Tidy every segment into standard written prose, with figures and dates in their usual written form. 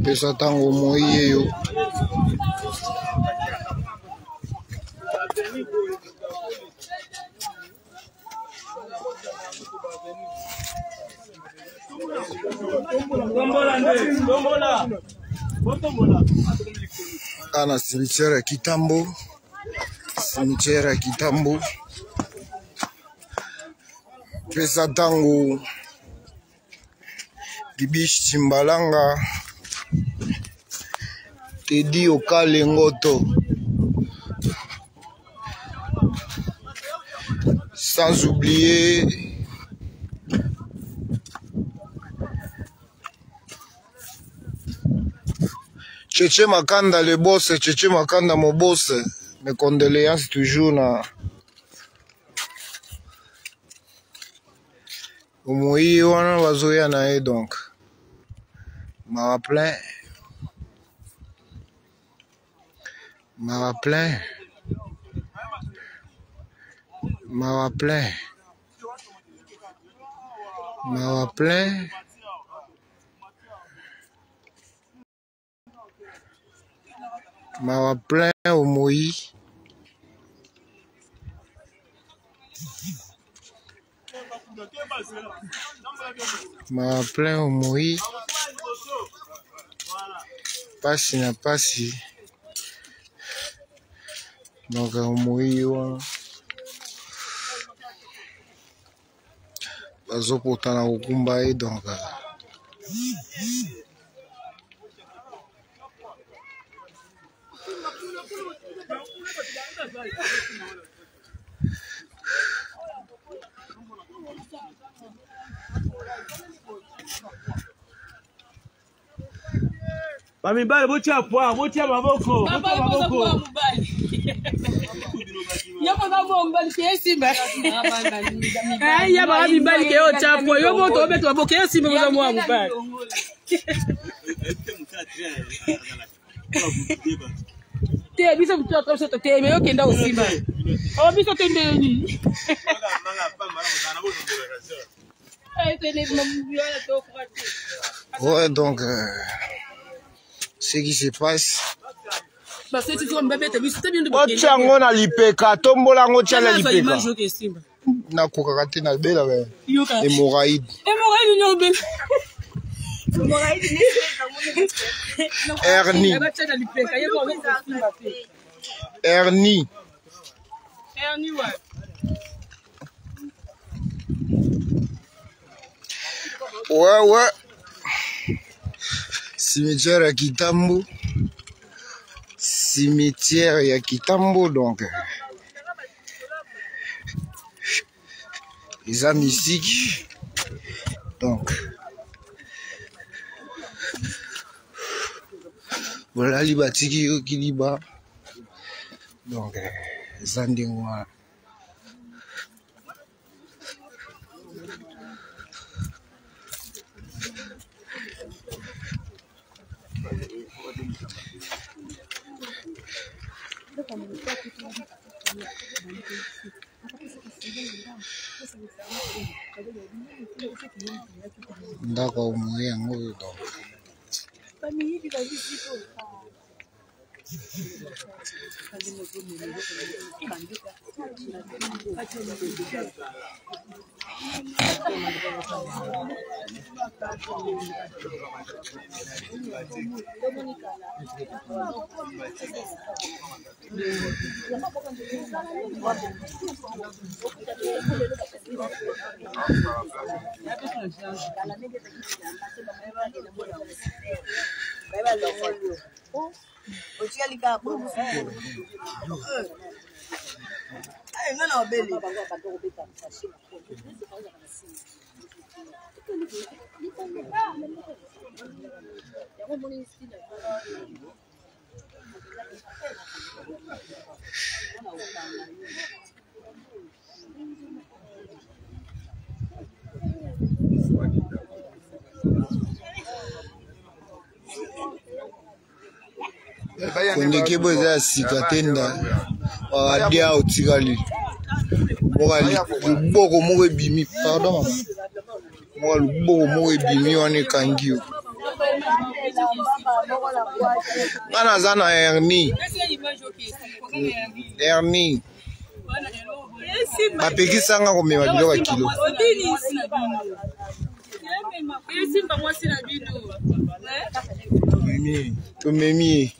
pesa tango moye yo. Ana cimetière ya Kitambo. Cimetière ya Kitambo. Pesa tango Bibish Timbalanga. Tedi Okale Ngoto. Sans oublier Cheche Makanda le boss, Cheche Makanda mon boss. Mes condoléances toujours na Omoyi wana bazoya na ye donc. Mara plein. Mara plein. Mara plein. Mara plein. Mara plein Omoyi. Mara plein Omoyi. Pasi na pasi. Donc Omoyi wana bazopotana kokumba ye donc Bamibale botia poa, botia maboko, botia maboko. Yoko na bombali kesimba. Ya ba mibale ke o chapo, yo moto obeto maboko kesimba mo mwa mubale. Te biso mtoto soto te me yokenda usimba. O biso tende ni. ouais donc ce qui se passe Ochango na lipeka tombola ngo chala lipeka nakoka te na bela ba hémorroïde hernie ouais cimetière ya Kitambo. Cimetière ya Kitambo donc les amis mystique donc voilà les batiki qui liba donc zandingwa ndako Omoyi yango donc Kondeke boza ya sika tenda wakadia utikali wakali luboko moko ebimi pardon moko luboko moko ebimi wana ekangi yo Ngana zana hernie. Hernie. Bapekisanga komema biloko ya kilo. Tumemi.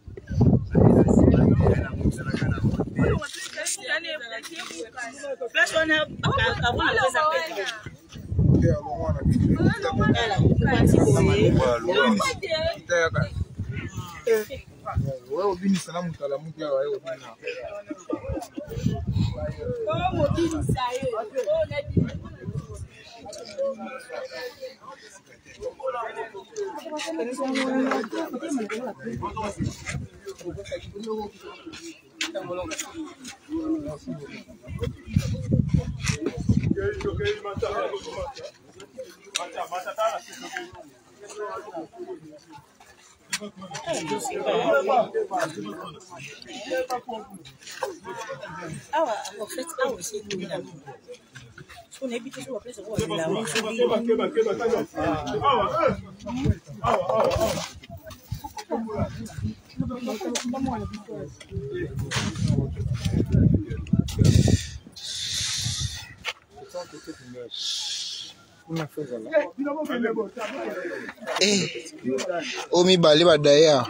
Omi bali badaya.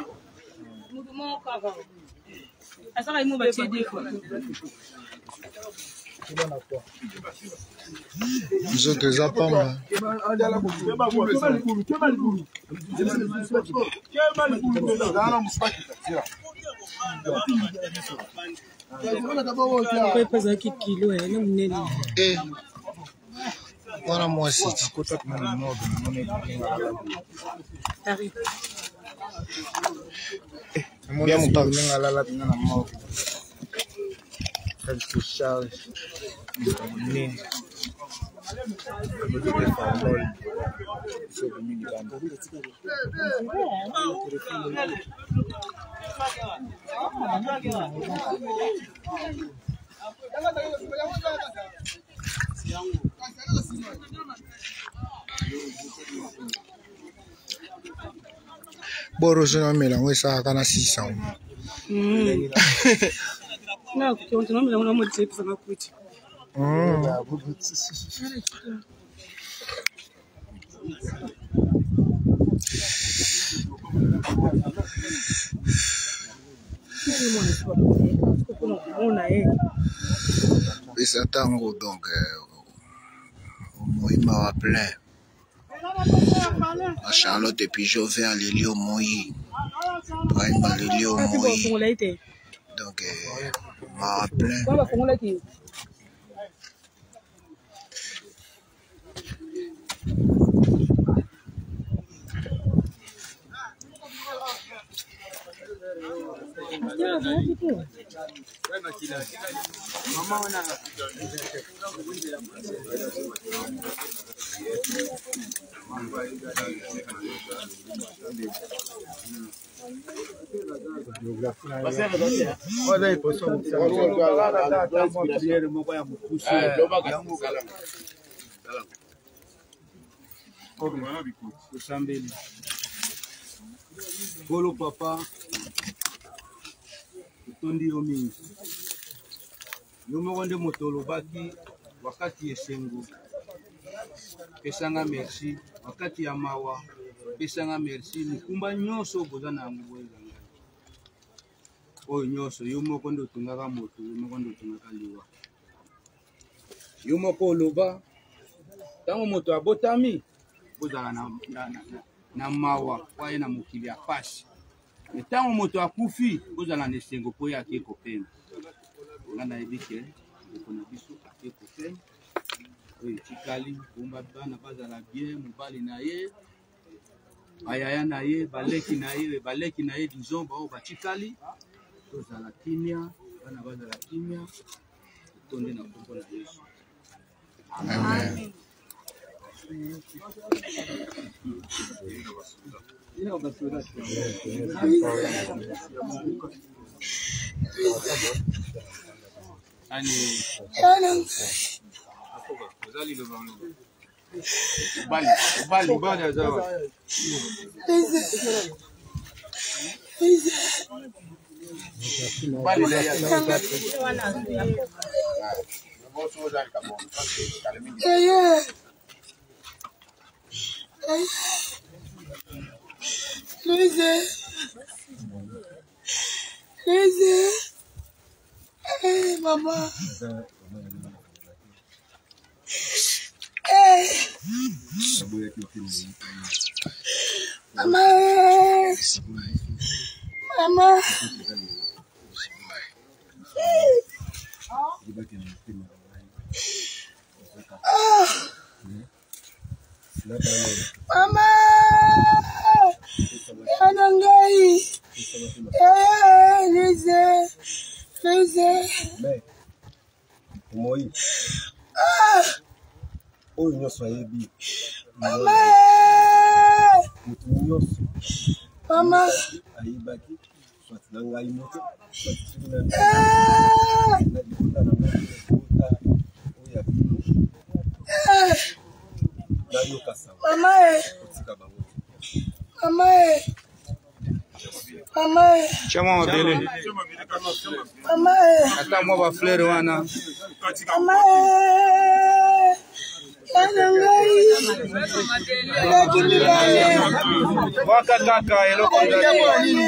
Nzoto eza pamba. Wana mwasi. Bien mon père. Elle se charge. Boro je na mela ngwesa kana 600. Na kutonto nomela ngona mo tsepe sama kuti. Et ça tango donc au Moïma wa plein. À Charlotte et puis Jovet à l'Élio Moï. Prime à l'Élio Moï. Donc ma plein. Bolo papa tondi yomi yomo wande motolo baki wakati esengo pesanga merci wakati ya mawa pesanga merci mukumba nyoso bozana yango oyo nyoso yomo kondo tungaka moto yomo kondo tungaka liwa yomo ko loba tango moto abotami bozala na mawa kwaye na mokili ya pasi etango moto akufi bozala na esengo po ya ke kopena ngana ebike kona biso ake kopena oyo tikali bomba bana bazala bien mobali na ye ayaya na ye baleki na ye disons bao batikali tozala kimia bana bazala kimia tonde na kombo na Yesu. Amen. Mama. Mama. Mama. Anangai. Lize. Moi. Oh, nyo soyebi. Mama. Mutu nyoso. Mama. Ayibaki. Swati nanga imoto. Swati sina. Mama. Chama uma dele. Mama. Até uma flor wana. Mama. Waka kaka eloko ndani.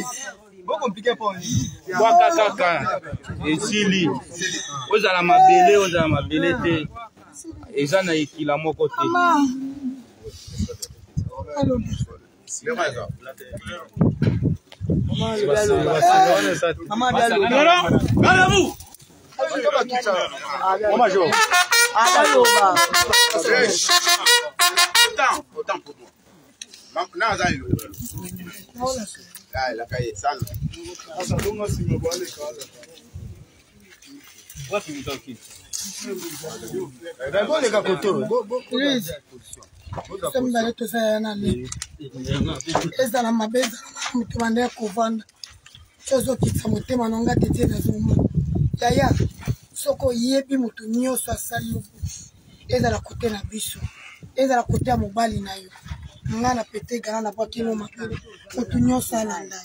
Waka kaka esili. Ozala mabele te. Eza na ekila moko te. Autant pour moi. La cahier, ça. Ezala mabeza mutu bande kovanda chozo kitsa motema nonga tete na zoma yaya soko yebi mutu nyoso asali yo ezala kote na biso ezala kote ya mobali na yo ngana pete gana na pakino makele mutu nyoso alanda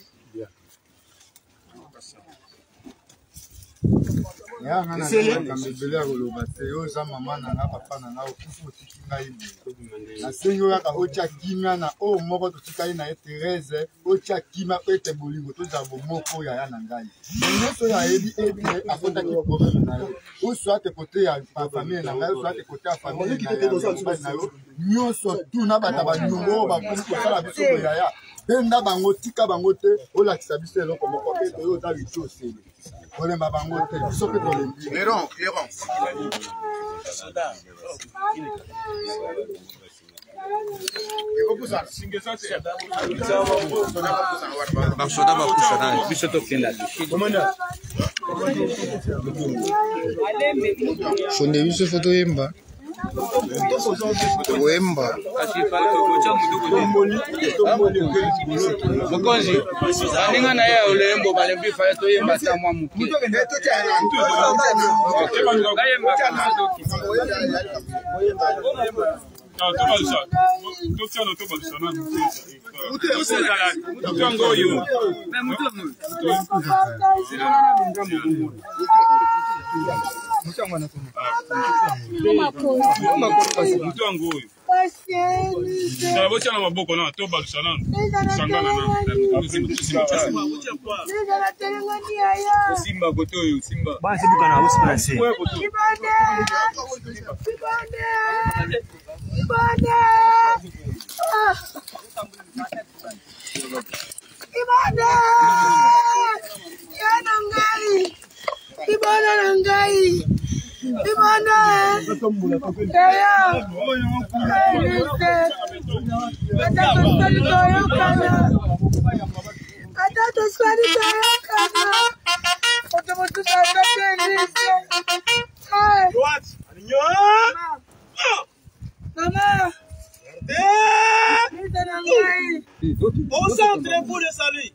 ya ngana na mbele ya koloba te yo za mama na nga papa na nga okufu tiki ngai na senyo ya ka ocha kimia na o moko tutikali na Terese ocha kimia ete bolingo to za bomoko ya na ngai nyoso ya ebi afota ki problème na yo o soit côté ya famille na ngai o soit côté ya famille na yo nyoso tu na bata ba nyongo ba ko sala biso ya benda bango tika bango te o la kisabise eloko moko pe to yo za biso sele ole mabango te biso pe to lembi Clairon. Fonde biso foto yemba Wemba Mokonzi aninga na ya olembo balembi fa to yemba ta mwa muki Au centre pour le salut.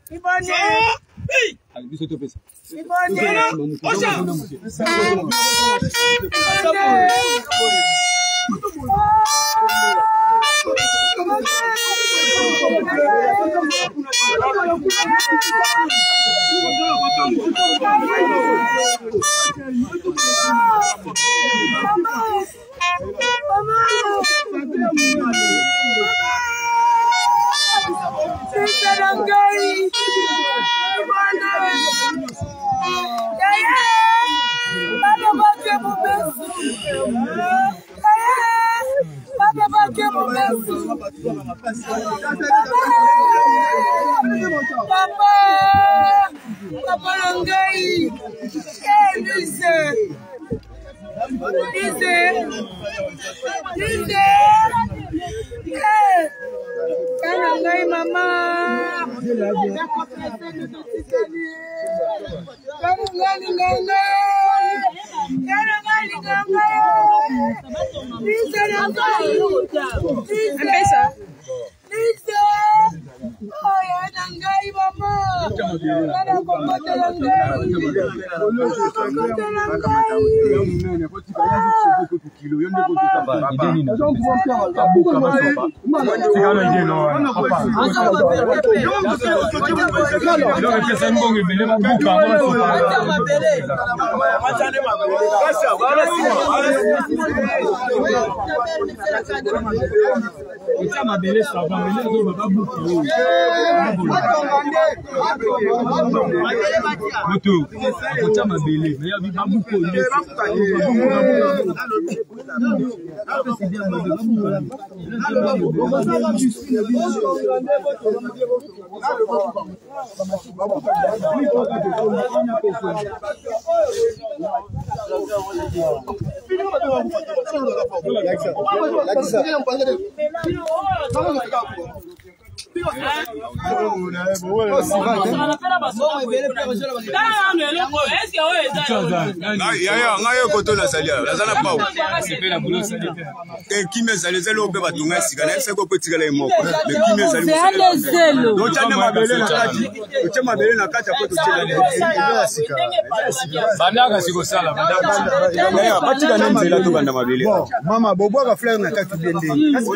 Mama bobo ba fleur na kati bende.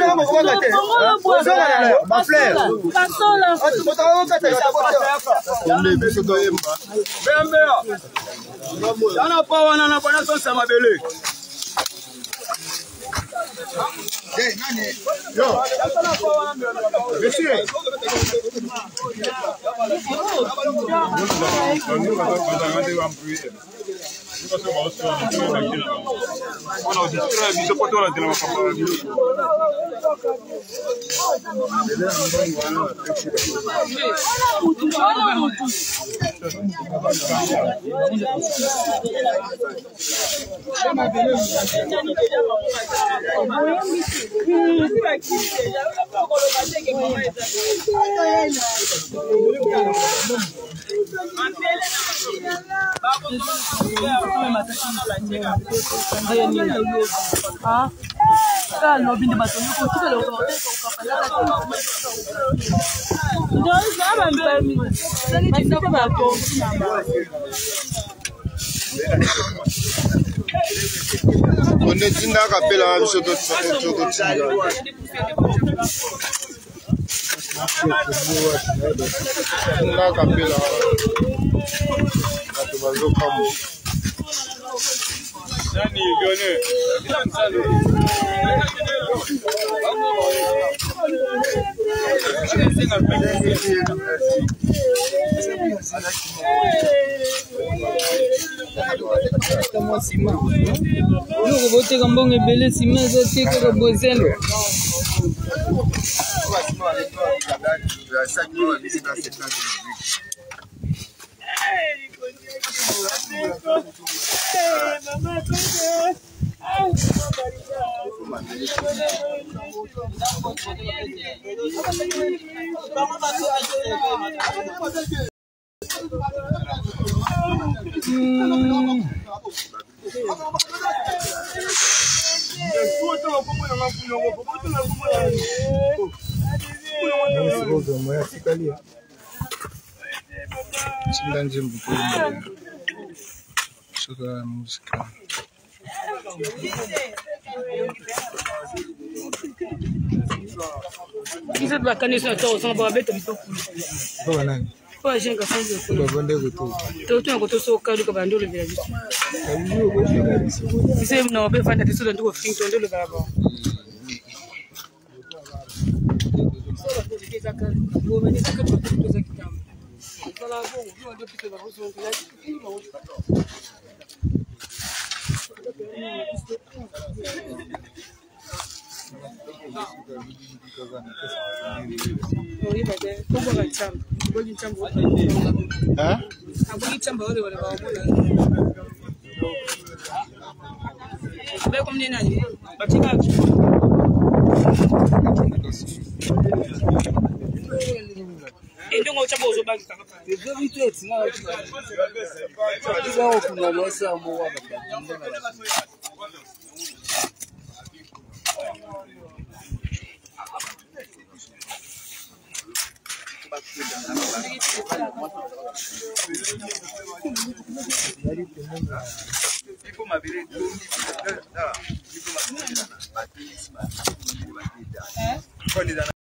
Ba fleur. On est une rappel à ce que música. Kisa bakanisa to so ba beto bitoko. Kwa nani? Kwa jenga sanzo kuna. Kwa bonde kutu. Toto ngo to so kalu ka bandolo vila biso. Kisa mna obe fanda tiso ndo fingi to ndolo baba. Sasa kuzikiza kalu ka bo meni ka to za kitamu. Kala bongo ndio ndio pito ba boso ndio Quando